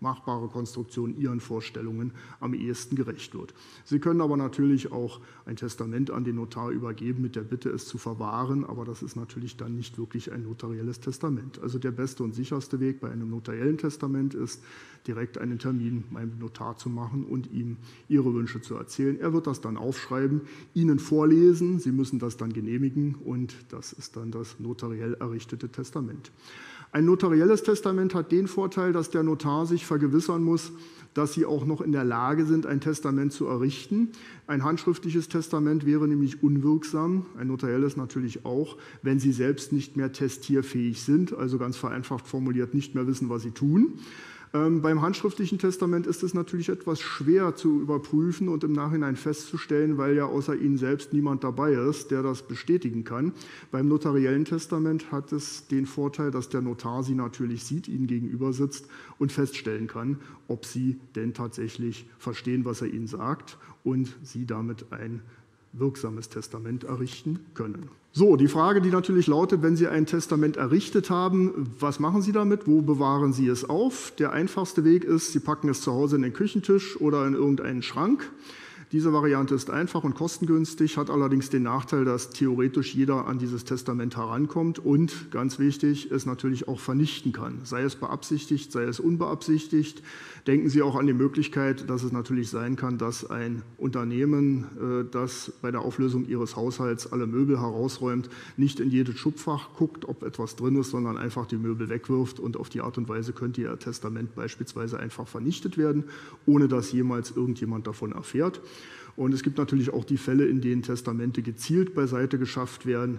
machbare Konstruktion Ihren Vorstellungen am ehesten gerecht wird. Sie können aber natürlich auch ein Testament an den Notar übergeben mit der Bitte, es zu verwahren, aber das ist natürlich dann nicht wirklich ein notarielles Testament. Also der beste und sicherste Weg bei einem notariellen Testament ist, direkt einen Termin beim Notar zu machen und ihm Ihre Wünsche zu erzählen. Er wird das dann aufschreiben, Ihnen vorlesen, Sie müssen das dann genehmigen und das ist dann das notariell errichtete Testament. Ein notarielles Testament hat den Vorteil, dass der Notar sich vergewissern muss, dass Sie auch noch in der Lage sind, ein Testament zu errichten. Ein handschriftliches Testament wäre nämlich unwirksam, ein notarielles natürlich auch, wenn Sie selbst nicht mehr testierfähig sind, also ganz vereinfacht formuliert nicht mehr wissen, was Sie tun. Beim handschriftlichen Testament ist es natürlich etwas schwer zu überprüfen und im Nachhinein festzustellen, weil ja außer Ihnen selbst niemand dabei ist, der das bestätigen kann. Beim notariellen Testament hat es den Vorteil, dass der Notar Sie natürlich sieht, Ihnen gegenüber sitzt und feststellen kann, ob Sie denn tatsächlich verstehen, was er Ihnen sagt und Sie damit ein wirksames Testament errichten können. So, die Frage, die natürlich lautet, wenn Sie ein Testament errichtet haben, was machen Sie damit? Wo bewahren Sie es auf? Der einfachste Weg ist, Sie packen es zu Hause in den Küchentisch oder in irgendeinen Schrank. Diese Variante ist einfach und kostengünstig, hat allerdings den Nachteil, dass theoretisch jeder an dieses Testament herankommt und, ganz wichtig, es natürlich auch vernichten kann. Sei es beabsichtigt, sei es unbeabsichtigt. Denken Sie auch an die Möglichkeit, dass es natürlich sein kann, dass ein Unternehmen, das bei der Auflösung Ihres Haushalts alle Möbel herausräumt, nicht in jedes Schubfach guckt, ob etwas drin ist, sondern einfach die Möbel wegwirft und auf die Art und Weise könnte Ihr Testament beispielsweise einfach vernichtet werden, ohne dass jemals irgendjemand davon erfährt. Und es gibt natürlich auch die Fälle, in denen Testamente gezielt beiseite geschafft werden,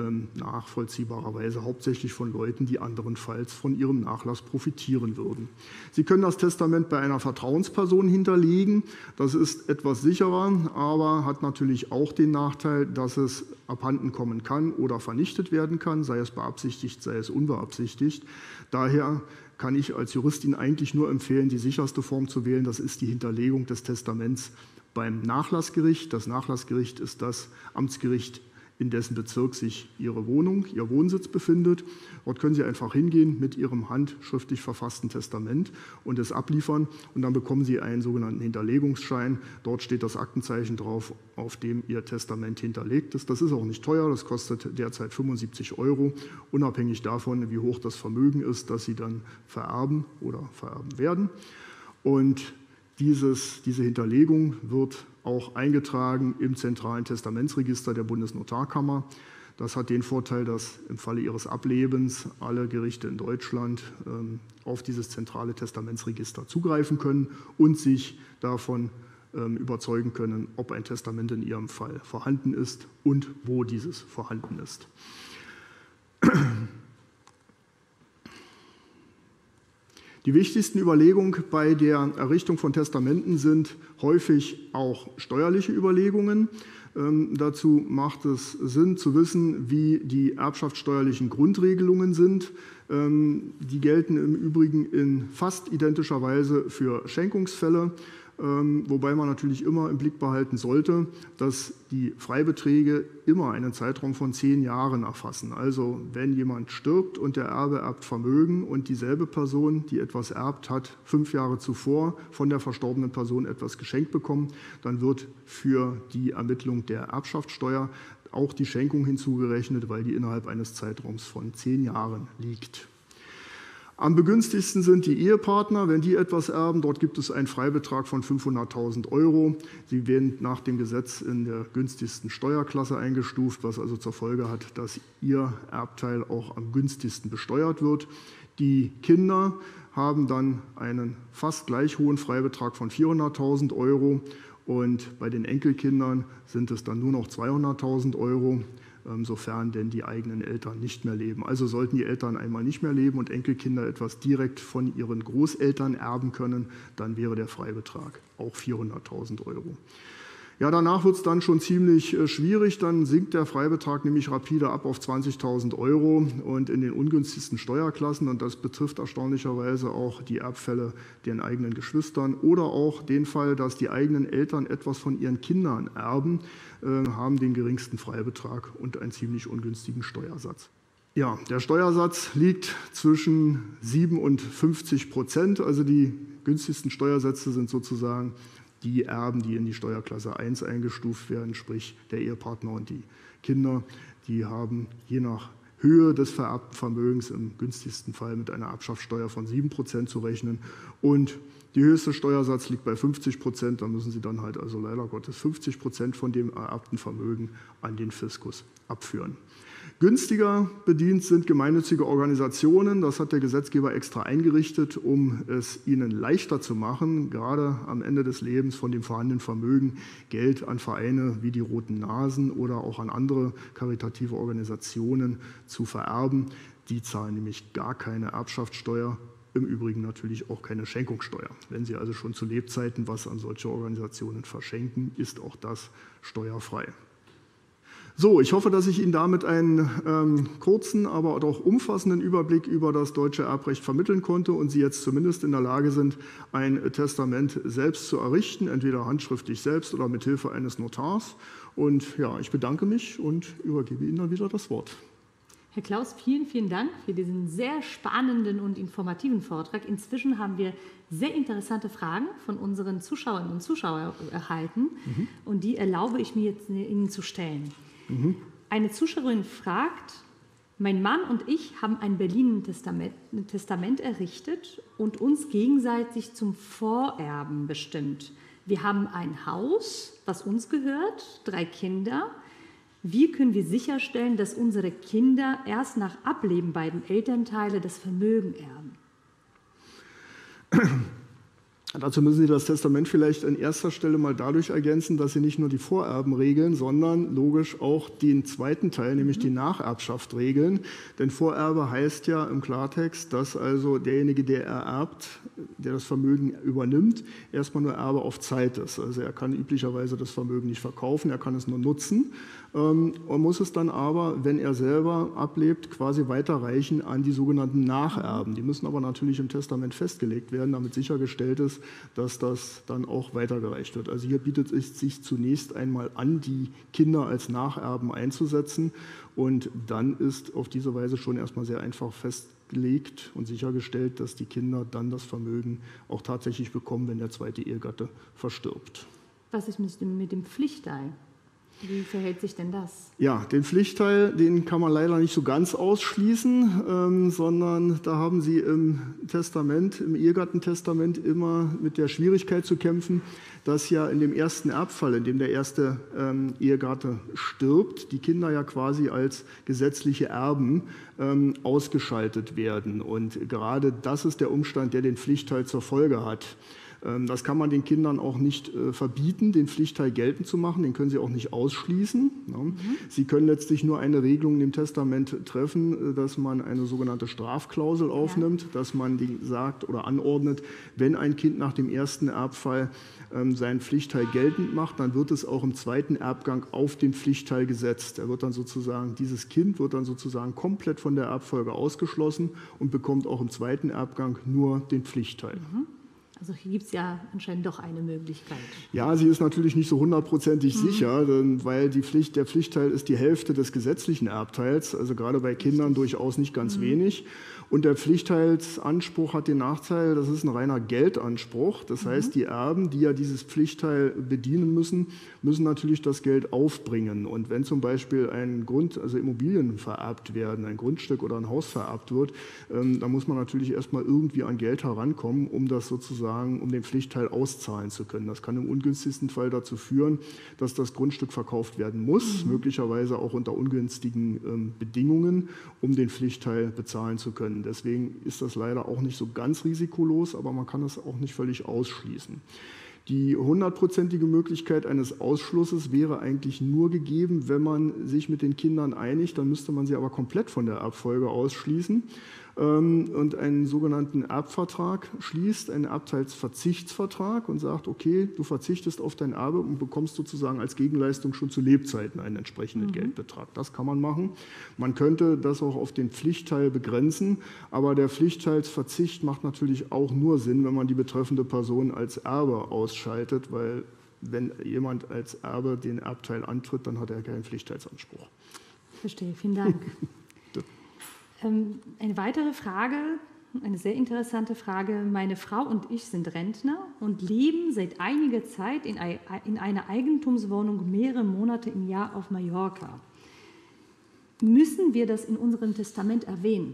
nachvollziehbarerweise hauptsächlich von Leuten, die anderenfalls von ihrem Nachlass profitieren würden. Sie können das Testament bei einer Vertrauensperson hinterlegen. Das ist etwas sicherer, aber hat natürlich auch den Nachteil, dass es abhanden kommen kann oder vernichtet werden kann, sei es beabsichtigt, sei es unbeabsichtigt. Daher kann ich als Jurist Ihnen eigentlich nur empfehlen, die sicherste Form zu wählen. Das ist die Hinterlegung des Testaments beim Nachlassgericht. Das Nachlassgericht ist das Amtsgericht, in dessen Bezirk sich Ihre Wohnung, Ihr Wohnsitz befindet. Dort können Sie einfach hingehen mit Ihrem handschriftlich verfassten Testament und es abliefern und dann bekommen Sie einen sogenannten Hinterlegungsschein. Dort steht das Aktenzeichen drauf, auf dem Ihr Testament hinterlegt ist. Das ist auch nicht teuer, das kostet derzeit 75 €, unabhängig davon, wie hoch das Vermögen ist, das Sie dann vererben oder vererben werden. Und diese Hinterlegung wird auch eingetragen im zentralen Testamentsregister der Bundesnotarkammer. Das hat den Vorteil, dass im Falle Ihres Ablebens alle Gerichte in Deutschland auf dieses zentrale Testamentsregister zugreifen können und sich davon überzeugen können, ob ein Testament in Ihrem Fall vorhanden ist und wo dieses vorhanden ist. Die wichtigsten Überlegungen bei der Errichtung von Testamenten sind häufig auch steuerliche Überlegungen. Dazu macht es Sinn zu wissen, wie die erbschaftssteuerlichen Grundregelungen sind. Die gelten im Übrigen in fast identischer Weise für Schenkungsfälle, wobei man natürlich immer im Blick behalten sollte, dass die Freibeträge immer einen Zeitraum von 10 Jahren erfassen. Also wenn jemand stirbt und der Erbe erbt Vermögen und dieselbe Person, die etwas erbt, hat 5 Jahre zuvor von der verstorbenen Person etwas geschenkt bekommen, dann wird für die Ermittlung der Erbschaftssteuer auch die Schenkung hinzugerechnet, weil die innerhalb eines Zeitraums von 10 Jahren liegt. Am begünstigsten sind die Ehepartner, wenn die etwas erben. Dort gibt es einen Freibetrag von 500.000 €. Sie werden nach dem Gesetz in der günstigsten Steuerklasse eingestuft, was also zur Folge hat, dass Ihr Erbteil auch am günstigsten besteuert wird. Die Kinder haben dann einen fast gleich hohen Freibetrag von 400.000 € und bei den Enkelkindern sind es dann nur noch 200.000 €. Sofern denn die eigenen Eltern nicht mehr leben. Also sollten die Eltern einmal nicht mehr leben und Enkelkinder etwas direkt von ihren Großeltern erben können, dann wäre der Freibetrag auch 400.000 €. Ja, danach wird es dann schon ziemlich schwierig, dann sinkt der Freibetrag nämlich rapide ab auf 20.000 € und in den ungünstigsten Steuerklassen, und das betrifft erstaunlicherweise auch die Erbfälle den eigenen Geschwistern oder auch den Fall, dass die eigenen Eltern etwas von ihren Kindern erben, haben den geringsten Freibetrag und einen ziemlich ungünstigen Steuersatz. Ja, der Steuersatz liegt zwischen 7 und 50%, also die günstigsten Steuersätze sind sozusagen die Erben, die in die Steuerklasse 1 eingestuft werden, sprich der Ehepartner und die Kinder. Die haben je nach Höhe des vererbten Vermögens im günstigsten Fall mit einer Erbschaftssteuer von 7% zu rechnen. Und der höchste Steuersatz liegt bei 50%. Da müssen Sie dann halt also leider Gottes 50% von dem ererbten Vermögen an den Fiskus abführen. Günstiger bedient sind gemeinnützige Organisationen. Das hat der Gesetzgeber extra eingerichtet, um es ihnen leichter zu machen, gerade am Ende des Lebens von dem vorhandenen Vermögen Geld an Vereine wie die Roten Nasen oder auch an andere karitative Organisationen zu vererben. Die zahlen nämlich gar keine Erbschaftssteuer, im Übrigen natürlich auch keine Schenkungssteuer. Wenn Sie also schon zu Lebzeiten was an solche Organisationen verschenken, ist auch das steuerfrei. So, ich hoffe, dass ich Ihnen damit einen kurzen, aber auch umfassenden Überblick über das deutsche Erbrecht vermitteln konnte und Sie jetzt zumindest in der Lage sind, ein Testament selbst zu errichten, entweder handschriftlich selbst oder mit Hilfe eines Notars. Und ja, ich bedanke mich und übergebe Ihnen dann wieder das Wort. Herr Klaus, vielen, vielen Dank für diesen sehr spannenden und informativen Vortrag. Inzwischen haben wir sehr interessante Fragen von unseren Zuschauerinnen und Zuschauern erhalten und die erlaube ich mir jetzt Ihnen zu stellen. Eine Zuschauerin fragt, mein Mann und ich haben ein Berliner Testament errichtet und uns gegenseitig zum Vorerben bestimmt. Wir haben ein Haus, was uns gehört, 3 Kinder. Wie können wir sicherstellen, dass unsere Kinder erst nach Ableben beiden Elternteile das Vermögen erben? Dazu müssen Sie das Testament vielleicht an erster Stelle mal dadurch ergänzen, dass Sie nicht nur die Vorerben regeln, sondern logisch auch den zweiten Teil, nämlich die Nacherbschaft regeln. Denn Vorerbe heißt ja im Klartext, dass also derjenige, der ererbt, der das Vermögen übernimmt, erstmal nur Erbe auf Zeit ist. Also er kann üblicherweise das Vermögen nicht verkaufen, er kann es nur nutzen. Und muss es dann aber, wenn er selber ablebt, quasi weiterreichen an die sogenannten Nacherben. Die müssen aber natürlich im Testament festgelegt werden, damit sichergestellt ist, dass das dann auch weitergereicht wird. Also hier bietet es sich zunächst einmal an, die Kinder als Nacherben einzusetzen. Und dann ist auf diese Weise schon erstmal sehr einfach festgelegt und sichergestellt, dass die Kinder dann das Vermögen auch tatsächlich bekommen, wenn der zweite Ehegatte verstirbt. Was ist mit dem Pflichtteil? Wie verhält sich denn das? Ja, den Pflichtteil, den kann man leider nicht so ganz ausschließen, sondern da haben Sie im Testament, im Ehegattentestament immer mit der Schwierigkeit zu kämpfen, dass ja in dem ersten Erbfall, in dem der erste Ehegatte stirbt, die Kinder ja quasi als gesetzliche Erben ausgeschaltet werden. Und gerade das ist der Umstand, der den Pflichtteil zur Folge hat. Das kann man den Kindern auch nicht verbieten, den Pflichtteil geltend zu machen, den können sie auch nicht ausschließen. Sie können letztlich nur eine Regelung im Testament treffen, dass man eine sogenannte Strafklausel aufnimmt, dass man sagt oder anordnet, wenn ein Kind nach dem ersten Erbfall seinen Pflichtteil geltend macht, dann wird es auch im zweiten Erbgang auf den Pflichtteil gesetzt. Er wird dann sozusagen, dieses Kind wird dann sozusagen komplett von der Erbfolge ausgeschlossen und bekommt auch im zweiten Erbgang nur den Pflichtteil. Also hier gibt es ja anscheinend doch eine Möglichkeit. Ja, sie ist natürlich nicht so hundertprozentig sicher, weil der Pflichtteil ist die Hälfte des gesetzlichen Erbteils, also gerade bei Kindern durchaus nicht ganz wenig. Und der Pflichtteilsanspruch hat den Nachteil, das ist ein reiner Geldanspruch. Das heißt, die Erben, die ja dieses Pflichtteil bedienen müssen, müssen natürlich das Geld aufbringen. Und wenn zum Beispiel also Immobilien vererbt werden, ein Grundstück oder ein Haus vererbt wird, dann muss man natürlich erstmal irgendwie an Geld herankommen, um das sozusagen, um den Pflichtteil auszahlen zu können. Das kann im ungünstigsten Fall dazu führen, dass das Grundstück verkauft werden muss, möglicherweise auch unter ungünstigen Bedingungen, um den Pflichtteil bezahlen zu können. Deswegen ist das leider auch nicht so ganz risikolos, aber man kann das auch nicht völlig ausschließen. Die 100%ige Möglichkeit eines Ausschlusses wäre eigentlich nur gegeben, wenn man sich mit den Kindern einigt, dann müsste man sie aber komplett von der Erbfolge ausschließen und einen sogenannten Erbvertrag schließt, einen Erbteilsverzichtsvertrag und sagt, okay, du verzichtest auf dein Erbe und bekommst sozusagen als Gegenleistung schon zu Lebzeiten einen entsprechenden Geldbetrag. Das kann man machen. Man könnte das auch auf den Pflichtteil begrenzen, aber der Pflichtteilsverzicht macht natürlich auch nur Sinn, wenn man die betreffende Person als Erbe ausschaltet, weil wenn jemand als Erbe den Erbteil antritt, dann hat er keinen Pflichtteilsanspruch. Verstehe, vielen Dank. Eine weitere Frage Eine sehr interessante Frage. Meine Frau und ich sind Rentner und leben seit einiger Zeit in einer Eigentumswohnung mehrere Monate im Jahr auf Mallorca. Müssen wir das in unserem Testament erwähnen?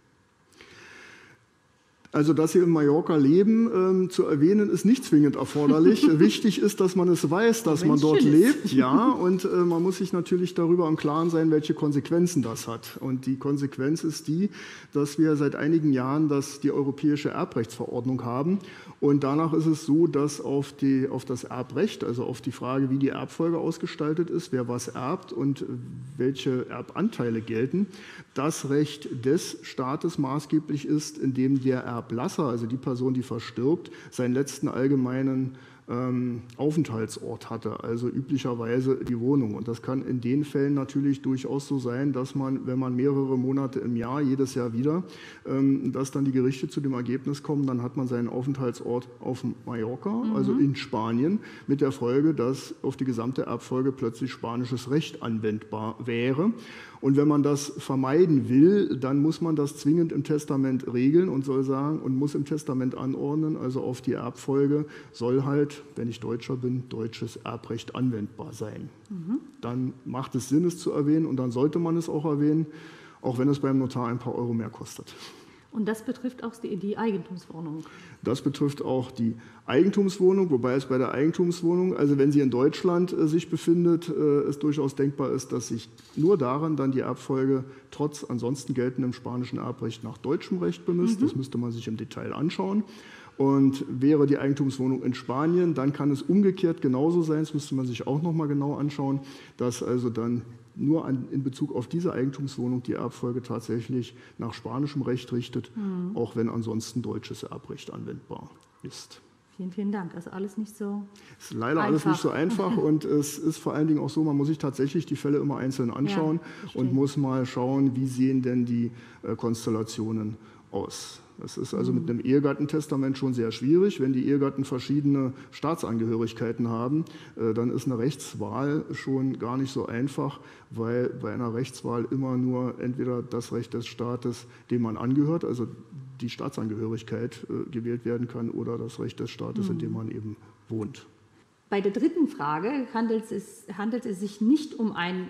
Also, dass wir in Mallorca leben, zu erwähnen, ist nicht zwingend erforderlich. Wichtig ist, dass man es weiß, dass man dort lebt. Ja, und man muss sich natürlich darüber im Klaren sein, welche Konsequenzen das hat. Und die Konsequenz ist die, dass wir seit einigen Jahren die europäische Erbrechtsverordnung haben. Und danach ist es so, dass auf das Erbrecht, also auf die Frage, wie die Erbfolge ausgestaltet ist, wer was erbt und welche Erbanteile gelten, das Recht des Staates maßgeblich ist, in dem der Erblasser, also die Person, die verstirbt, seinen letzten allgemeinen Aufenthaltsort hatte, also üblicherweise die Wohnung. Und das kann in den Fällen natürlich durchaus so sein, dass man, wenn man mehrere Monate im Jahr, jedes Jahr wieder, dass dann die Gerichte zu dem Ergebnis kommen, dann hat man seinen Aufenthaltsort auf Mallorca, also in Spanien, mit der Folge, dass auf die gesamte Erbfolge plötzlich spanisches Recht anwendbar wäre. Und wenn man das vermeiden will, dann muss man das zwingend im Testament regeln und soll sagen und muss im Testament anordnen, also auf die Erbfolge soll halt, wenn ich Deutscher bin, deutsches Erbrecht anwendbar sein. Dann macht es Sinn, es zu erwähnen und dann sollte man es auch erwähnen, auch wenn es beim Notar ein paar Euro mehr kostet. Und das betrifft auch die Eigentumswohnung? Das betrifft auch die Eigentumswohnung, wobei es bei der Eigentumswohnung, also wenn sie in Deutschland sich befindet, es durchaus denkbar ist, dass sich nur daran dann die Erbfolge trotz ansonsten geltendem spanischen Erbrecht nach deutschem Recht bemisst. Das müsste man sich im Detail anschauen. Und wäre die Eigentumswohnung in Spanien, dann kann es umgekehrt genauso sein, das müsste man sich auch noch mal genau anschauen, dass also dann nur in Bezug auf diese Eigentumswohnung die Erbfolge tatsächlich nach spanischem Recht richtet, auch wenn ansonsten deutsches Erbrecht anwendbar ist. Vielen, vielen Dank. Also alles nicht so Es ist leider alles nicht so einfach und es ist vor allen Dingen auch so, man muss sich tatsächlich die Fälle immer einzeln anschauen und muss mal schauen, wie sehen denn die Konstellationen aus. Das ist also mit einem Ehegattentestament schon sehr schwierig. Wenn die Ehegatten verschiedene Staatsangehörigkeiten haben, dann ist eine Rechtswahl schon gar nicht so einfach, weil bei einer Rechtswahl immer nur entweder das Recht des Staates, dem man angehört, also die Staatsangehörigkeit gewählt werden kann, oder das Recht des Staates, in dem man eben wohnt. Bei der dritten Frage handelt es sich nicht um ein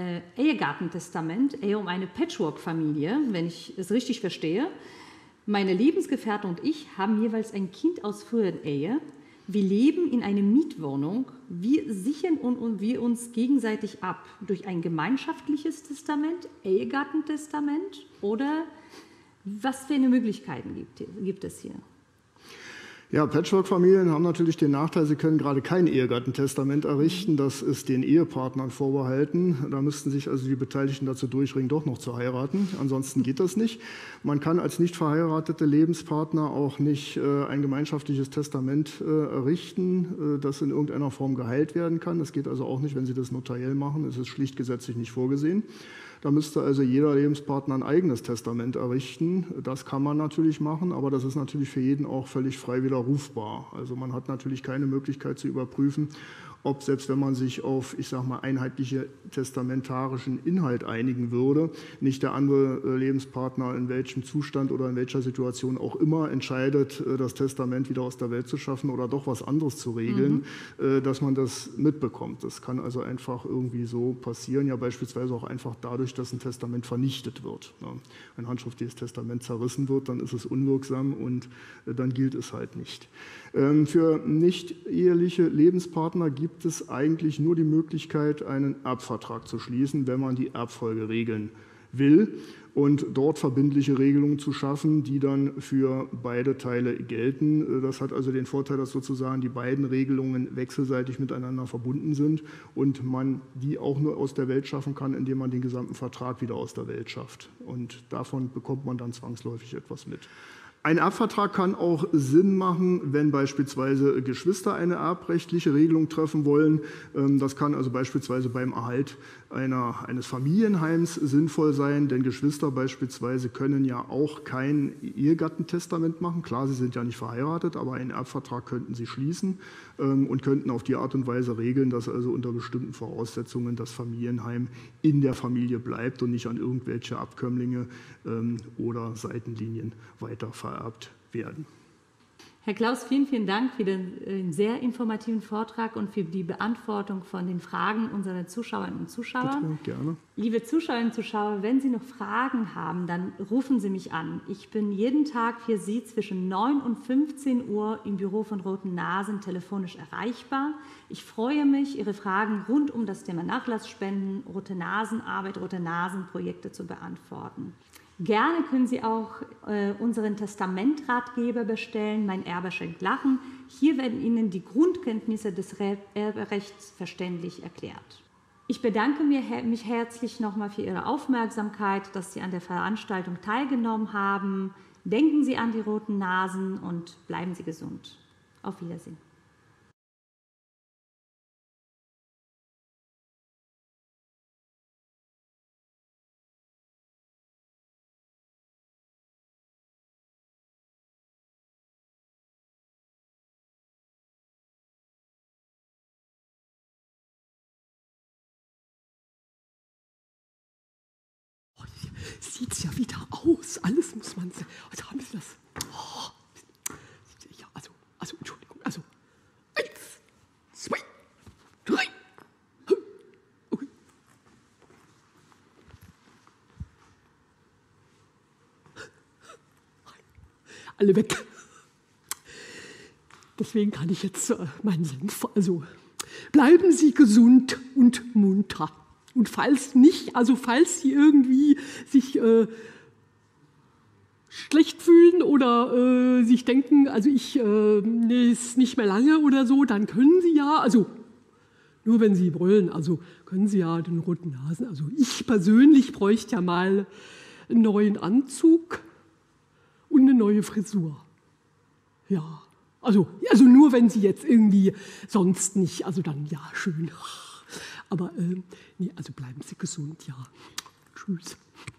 Ehegattentestament, eher um eine Patchwork-Familie, wenn ich es richtig verstehe. Meine Lebensgefährte und ich haben jeweils ein Kind aus früheren Ehe. Wir leben in einer Mietwohnung. Wir sichern wir uns gegenseitig ab durch ein gemeinschaftliches Testament, Ehegattentestament oder was für eine Möglichkeiten gibt es hier? Ja, Patchwork-Familien haben natürlich den Nachteil, sie können gerade kein Ehegattentestament errichten. Das ist den Ehepartnern vorbehalten. Da müssten sich also die Beteiligten dazu durchringen, doch noch zu heiraten. Ansonsten geht das nicht. Man kann als nicht verheiratete Lebenspartner auch nicht ein gemeinschaftliches Testament errichten, das in irgendeiner Form geheilt werden kann. Das geht also auch nicht, wenn Sie das notariell machen. Es ist schlicht gesetzlich nicht vorgesehen. Da müsste also jeder Lebenspartner ein eigenes Testament errichten. Das kann man natürlich machen, aber das ist natürlich für jeden auch völlig frei widerrufbar. Also man hat natürlich keine Möglichkeit zu überprüfen, ob selbst wenn man sich auf, ich sage mal, einheitliche testamentarischen Inhalt einigen würde, nicht der andere Lebenspartner in welchem Zustand oder in welcher Situation auch immer entscheidet, das Testament wieder aus der Welt zu schaffen oder doch was anderes zu regeln, dass man das mitbekommt. Das kann also einfach irgendwie so passieren, ja beispielsweise auch einfach dadurch, dass ein Testament vernichtet wird. Wenn handschriftliches Testament zerrissen wird, dann ist es unwirksam und dann gilt es halt nicht. Für nicht eheliche Lebenspartner gibt es eigentlich nur die Möglichkeit, einen Erbvertrag zu schließen, wenn man die Erbfolge regeln will und dort verbindliche Regelungen zu schaffen, die dann für beide Teile gelten. Das hat also den Vorteil, dass sozusagen die beiden Regelungen wechselseitig miteinander verbunden sind und man die auch nur aus der Welt schaffen kann, indem man den gesamten Vertrag wieder aus der Welt schafft. Und davon bekommt man dann zwangsläufig etwas mit. Ein Erbvertrag kann auch Sinn machen, wenn beispielsweise Geschwister eine erbrechtliche Regelung treffen wollen. Das kann also beispielsweise beim Erhalt eines Familienheims sinnvoll sein, denn Geschwister beispielsweise können ja auch kein Ehegattentestament machen. Klar, sie sind ja nicht verheiratet, aber einen Erbvertrag könnten sie schließen und könnten auf die Art und Weise regeln, dass also unter bestimmten Voraussetzungen das Familienheim in der Familie bleibt und nicht an irgendwelche Abkömmlinge oder Seitenlinien weiter vererbt werden. Herr Klaus, vielen, vielen Dank für den sehr informativen Vortrag und für die Beantwortung von den Fragen unserer Zuschauerinnen und Zuschauer. Bitte, gerne. Liebe Zuschauerinnen und Zuschauer, wenn Sie noch Fragen haben, dann rufen Sie mich an. Ich bin jeden Tag für Sie zwischen 9 und 15 Uhr im Büro von Roten Nasen telefonisch erreichbar. Ich freue mich, Ihre Fragen rund um das Thema Nachlassspenden, Rote Nasenarbeit, Rote Nasenprojekte zu beantworten. Gerne können Sie auch unseren Testamentratgeber bestellen, Mein Erbe schenkt Lachen. Hier werden Ihnen die Grundkenntnisse des Erbrechts verständlich erklärt. Ich bedanke mich herzlich nochmal für Ihre Aufmerksamkeit, dass Sie an der Veranstaltung teilgenommen haben. Denken Sie an die Roten Nasen und bleiben Sie gesund. Auf Wiedersehen. Sieht es ja wieder aus. Alles muss man sehen. Also haben Sie das? Oh. Ja, also Entschuldigung. Also 1, 2, 3. Okay. Alle weg. Deswegen kann ich jetzt meinen Senf. Also bleiben Sie gesund und munter. Und falls nicht, also falls Sie irgendwie sich schlecht fühlen oder sich denken, also ist nicht mehr lange oder so, dann können Sie ja, also nur wenn Sie wollen, also können Sie ja den Roten Nasen, also ich persönlich bräuchte ja mal einen neuen Anzug und eine neue Frisur. Ja, also nur wenn Sie jetzt irgendwie sonst nicht, also dann ja, schön. Aber nee, also bleiben Sie gesund, ja. Tschüss.